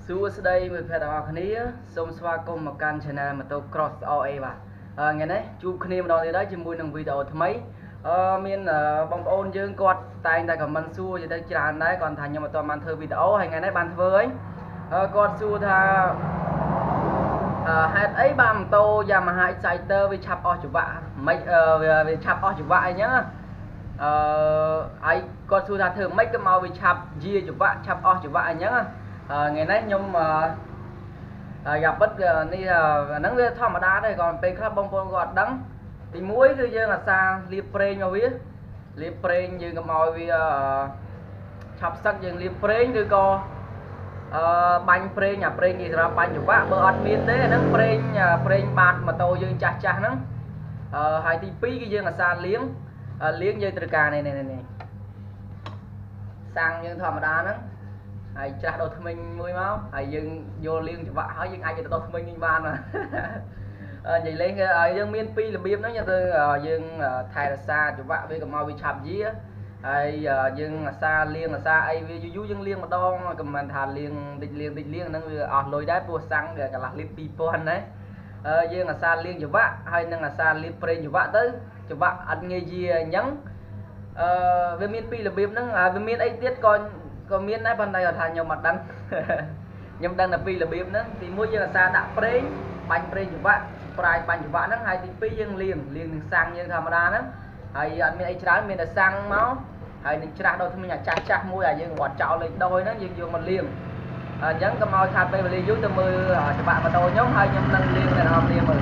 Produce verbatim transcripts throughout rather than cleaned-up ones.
សួស្តីមិត្តភ័ក្តិទាំងអស់គ្នាសូមស្វាគមន៍មកកាន់ Channel Moto Cross អ អេ បាទថ្ងៃនេះជួបគ្នាម្ដងទៀតហើយជាមួយនឹងវីដេអូថ្មីអឺមានបងប្អូនយើងគាត់តែងតែ comment សួរទៅច្រើនដែរគាត់ថាខ្ញុំអត់ទាន់បានធ្វើវីដេអូហើយថ្ងៃនេះបានធ្វើហើយគាត់សួរថាហេតុអីបានម៉ូតូ Yamaha Exciter វាឆាប់អស់ចង្វាក់មិនវាឆាប់អស់ចង្វាក់អីចឹងអឺហើយគាត់សួរថាធ្វើម៉េចក៏មកវាឆាប់យាចង្វាក់ឆាប់អស់ចង្វាក់អីចឹងថ្ងៃនេះខ្ញុំយ៉ាបិទនេះអាហ្នឹងវាធម្មតាទេcònពេលខ្លះបងប្អូនគាត់អត់ដឹងទីមួយគឺយើងអាសាលាបប្រេងមកវាលាបប្រេងយើងកុំឲ្យវាឆាប់សឹកយើងលាបប្រេងឬក៏អឺបាញ់ប្រេងអាប្រេងគេសម្រាប់បាញ់ចង្វាក់បើអត់មានទេអាហ្នឹងប្រេងប្រេងបាតម៉ូតូយើងចាស់ចាស់ហ្នឹងអឺហើយទីពីរគឺយើងអាសាលាងលាងយើងត្រូវការនេះនេះសាំងយើងធម្មតាហ្នឹងហើយច្រាស់ដុសធ្មេញមួយមកហើយយើងយកលាងចង្វាក់ហើយយើងអាចទៅដុសធ្មេញវិញបាននិយាយលេងហើយយើងមានពីររបៀបហ្នឹងទៅយើងថែរក្សាចង្វាក់វាកុំឲ្យវាឆាប់យាហើយយើងអាសាលាងអាសាអីវាយូរយូរយើងលាងម្ដងក៏មិនថាលាងតិចលាងតិចលាងហ្នឹងវាអស់លុយដែរព្រោះសាំងវាកន្លះលីត្រពីរពាន់ណាយើងអាសាលាងចង្វាក់ហើយនឹងអាសាលាបប្រេងចង្វាក់ទៅចង្វាក់អត់ងាយយាអញ្ចឹងអឺវាមានពីររបៀបហ្នឹងវាមានអីទៀតក៏ក៏មានដែរប៉ុន្តែគាត់ថាខ្ញុំអត់ដឹងខ្ញុំដឹងតែពីរបៀបហ្នឹងទីមួយយើងអាសាដាក់ប្រេងបាញ់ប្រេងចង្វាក់ប្រាយបាញ់ចង្វាក់ហ្នឹងហើយទីពីរយើងលាងលាងនឹងសាំងយើងធម្មតាហ្នឹងហើយអត់មានអីច្រើនមានតែសាំងមកហើយនឹងច្រាស់ដល់ធ្មេញអាចាស់ចាស់មួយអាយើងគាត់ចោលលេខដយហ្នឹងយើងយកមកលាងអញ្ចឹងកុំឲ្យខាតពេលវេលាយូរទៅមើលចង្វាក់ម៉ូតូខ្ញុំហើយខ្ញុំនឹងលាងអ្នកនរគ្នាមើល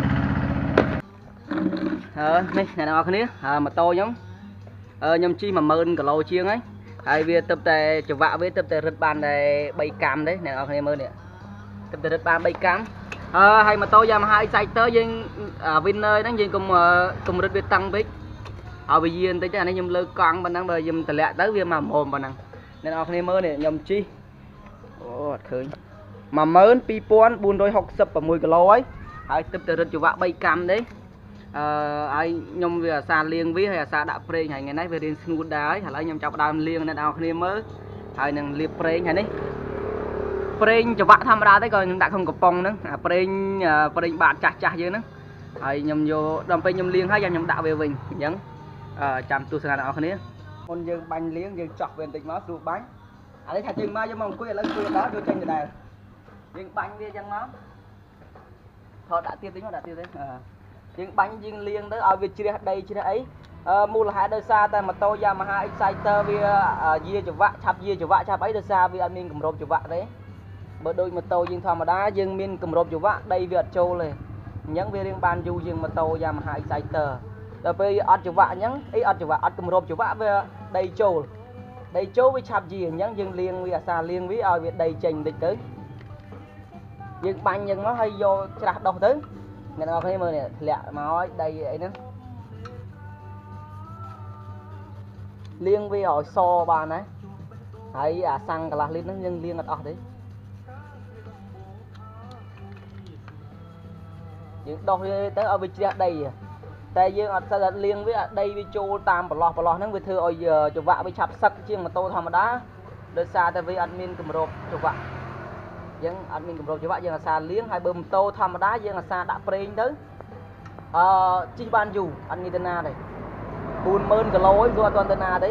អឺនេះអ្នកនរគ្នាម៉ូតូខ្ញុំខ្ញុំជិះ một nghìn គីឡូជាងហើយហើយវាទឹកតែចង្វាក់វាទឹកតែរឹតបានតែបីកាំទេអ្នកនរគ្នាមើលនេះទឹកតែរឹតបានបីកាំអឺហើយម៉ូតូ Yamaha Exciter យើង winner ហ្នឹងយើងកុំកុំរឹតវាតឹងពេកឲ្យវាយាបន្តិចទេអានេះខ្ញុំលើកកង់ប៉ុណ្ណឹងបើខ្ញុំតម្លាក់ទៅវាមកមុំប៉ុណ្ណឹងអ្នកនរគ្នាមើលនេះខ្ញុំជិះអូអត់ឃើញ một nghìn bốn trăm sáu mươi sáu គីឡូហើយហើយទឹកតែរឹតចង្វាក់បីកាំទេអឺហើយខ្ញុំវាអាសាលាងវាហើយអាសាដាក់ប្រេងហើយថ្ងៃនេះវារៀងស្ងួតដែរហើយឥឡូវខ្ញុំចាប់ដើមលាងអ្នកនរគ្នាមើលហើយនឹងលាបប្រេងហើយនេះប្រេងចង្វាក់ធម្មតាទេក៏ខ្ញុំដាក់ក្នុងកំប៉ុងហ្នឹងអាប្រេងប្រេងបាតចាស់ចាស់យើងហ្នឹងហើយខ្ញុំយកដល់ពេលខ្ញុំលាងហើយខ្ញុំដាក់វាវិញអញ្ចឹងអឺចាំទស្សនាអ្នកនរគ្នាមុនយើងបាញ់លាងយើងចោះវាបន្តិចមកស្រួលបាញ់អានេះថាយើងមកយើងមកអង្គុយឥឡូវអង្គុយដល់យកចេញទៅដែរយើងបាញ់វាអញ្ចឹងមកថតដាក់ទៀតតិចមកដាក់ទៀតទេអឺយើងបាញ់យើងលាងទៅឲ្យវាជ្រះដីជ្រះអីមូលហេតុដោយសារតែម៉ូតូ Yamaha Exciter វាយាចង្វាក់ឆាប់យាចង្វាក់ឆាប់អីដោយសារវាអត់មានគម្របចង្វាក់ទេបើដូចម៉ូតូយើងធម្មតាយើងមានគម្របចង្វាក់ដីវាអត់ចូលទេអញ្ចឹងវារៀងបានយូរជាងម៉ូតូ Yamaha Exciter ដល់ពេលអត់ចង្វាក់អញ្ចឹងអីអត់ចង្វាក់អត់គម្របចង្វាក់វាដីចូលដីចូលវាឆាប់យាអញ្ចឹងយើងលាងវាអាសាលាងវាឲ្យវាដីចេញបន្តិចទៅយើងបាញ់អញ្ចឹងមកហើយយកច្រាស់ដុសទៅអ្នកនរគ្នាមើលនេះធ្លាក់មកឲ្យដីអីហ្នឹងលាងវាឲ្យសបានណាហើយអាសាំងកន្លះលីត្រហ្នឹងយើងលាងអត់អស់ទេយើងដុសវាទៅឲ្យវាជ្រះដីតែយើងអត់ស្អាតលាងវាដីវាចូលតាមប្រឡោះប្រឡោះហ្នឹងវាធ្វើឲ្យចង្វាក់វាឆាប់សឹកជាងម៉ូតូធម្មតាដោយសារតែវាអត់មានគម្របចង្វាក់យើងអត់មានគម្របចង្វាក់យើងអាសាលាងហើយបើម៉ូតូធម្មតាយើងអាសាដាក់ប្រេងទៅអឺជិះបានយូរអត់ងាយទៅណាទេ bốn mươiគីឡូឯងអត់ទាន់ទៅណាទេ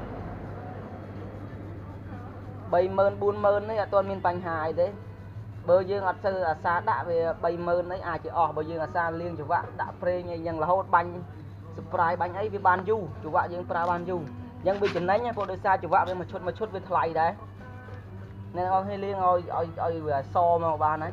ba mươi 4mươiនេះអត់ទាន់មានបញ្ហាអីទេបើយើងអត់ទៅអាសាដាក់វា ba mươiនេះអាចជាអស់បើយើងអាសាលាងចង្វាក់ដាក់ប្រេងអីយ៉ាងរហូតបាញ់ spray បាញ់អីវាបានយូរចង្វាក់យើងប្រើបានយូរអញ្ចឹងវាចំណេញព្រោះដោយសារចង្វាក់វាមួយឈុតមួយឈុតវាថ្លៃដែរអ្នកនរគ្នាលាងឲ្យឲ្យឲ្យវាសមកបានហើយ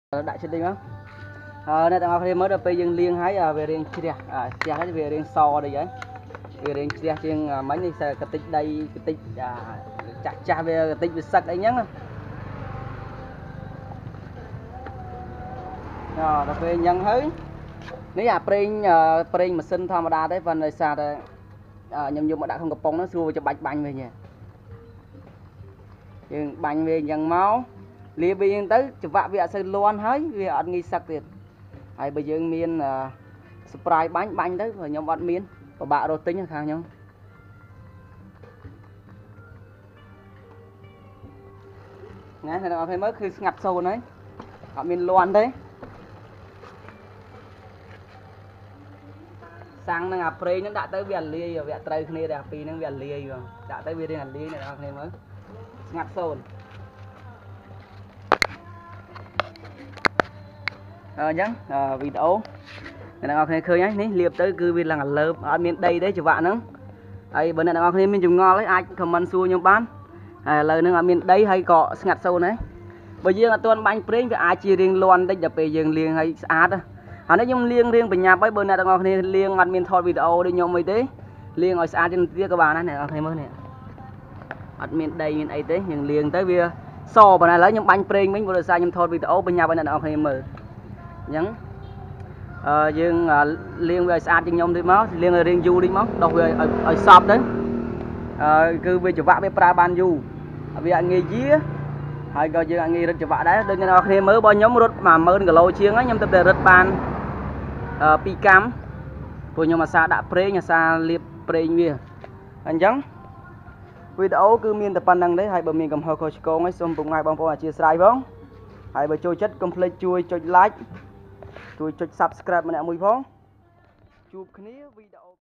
đại trên đi không này tao thêm mới được bây giờ liêng hái về riêng chia chia hết về riêng so đây vậy về riêng chia trên mấy này sẽ cái tích đây cái tích chặt cha về cái tích về sạch đấy nhá rồi đặc biệt nhân hơi nếu là pring pring mà sinh thầm đa đấy phần này xa đây nhầm nhung mà đã không có bông nó xua cho bạch bánh về nhỉ nhưng bánh về nhân máu lia bây tới chụp vạ vẹt sơn loan hơi vì ăn nghi sắc tiền hay bây giờ miên là spray bánh bánh đấy và nhóm bạn miên và bạ đồ tính khác nhau nghe thì nó thấy mới khi ngặt sâu đấy họ miên loan đấy sang năng áp prey nó đã tới việt lia rồi việt tây này đẹp pi nó việt lia rồi đã tới việt lia này nó thấy mới ngặt sâu ờ nhá video này ngọc này khơi nhá ní liệp tới cứ vì là lớp ở miền đây đấy chứ bạn nữa ai bên này ngọc này mình dùng ngon lấy ai comment xua nhau bán lời nữa ở miền đây hay cọ ngặt sâu đấy bây giờ là tuần bánh prey với ai chia riêng loan đấy đập về riêng liền hay át à nó nhung liêng riêng bên nhà với bên này ngọc này liêng ăn miền thôi video đi nhom mấy thế liêng ở xa trên kia các bạn này này ngọc này mới này ở miền đây miền ấy thế nhưng liêng tới bia so bên này lấy những bánh prey mình vừa sai nhung thôi video bên nhà bên này ngọc này mở nhấn dương liên về xa trên nhom đi máu liên là riêng du đi máu đâu về ở shop đấy cứ về chụp vạ với pra ban du vì anh nghề dí hay coi chứ anh nghề rất chụp vạ đấy đừng nào khi mới bao nhóm rốt mà mới cái lô chiên á nhâm tập để rất ban pi cam của nhưng mà xa đã pre nhà xa liệp pre như anh chấm video cứ miền tập năng đấy hay bờ miền cầm hơi coi con ấy xong cùng ngày bông là chia sẻ vâng hay bờ trôi chất complete chui cho like ជួយចុច subscribe ម្នាក់មួយផងជួបគ្នាវីដេអូ